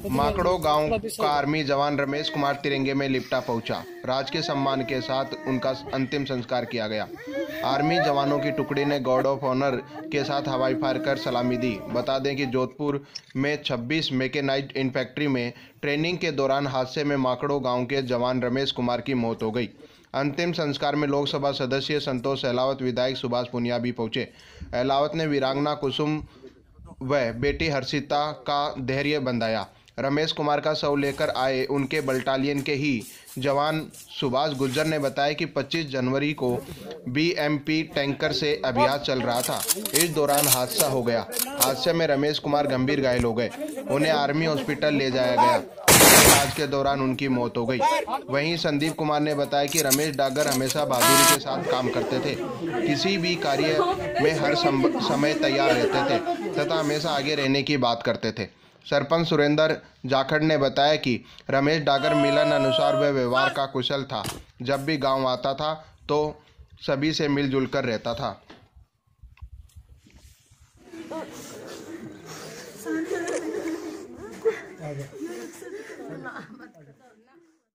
माकड़ो गांव का आर्मी जवान रमेश कुमार तिरंगे में लिपटा पहुंचा। राजकीय सम्मान के साथ उनका अंतिम संस्कार किया गया। आर्मी जवानों की टुकड़ी ने गार्ड ऑफ ऑनर के साथ हवाई फायर कर सलामी दी। बता दें कि जोधपुर में 26 मैकेनाइज्ड इन्फेंट्री में ट्रेनिंग के दौरान हादसे में माकड़ो गांव के जवान रमेश कुमार की मौत हो गई। अंतिम संस्कार में लोकसभा सदस्य संतोष अहलावत, विधायक सुभाष पुनिया भी पहुंचे। अहलावत ने वीरांगना कुसुम व बेटी हर्षिता का धैर्य बंधाया। रमेश कुमार का शव लेकर आए उनके बटालियन के ही जवान सुभाष गुर्जर ने बताया कि 25 जनवरी को बीएमपी टैंकर से अभियान चल रहा था। इस दौरान हादसा हो गया। हादसे में रमेश कुमार गंभीर घायल हो गए। उन्हें आर्मी हॉस्पिटल ले जाया गया। इलाज के दौरान उनकी मौत हो गई। वहीं संदीप कुमार ने बताया कि रमेश डागर हमेशा बहादुरी के साथ काम करते थे, किसी भी कार्य में हर समय तैयार रहते थे तथा हमेशा आगे रहने की बात करते थे। सरपंच सुरेंद्र जाखड़ ने बताया कि रमेश डागर मिलन अनुसार वह व्यवहार का कुशल था। जब भी गांव आता था तो सभी से मिलजुल कर रहता था।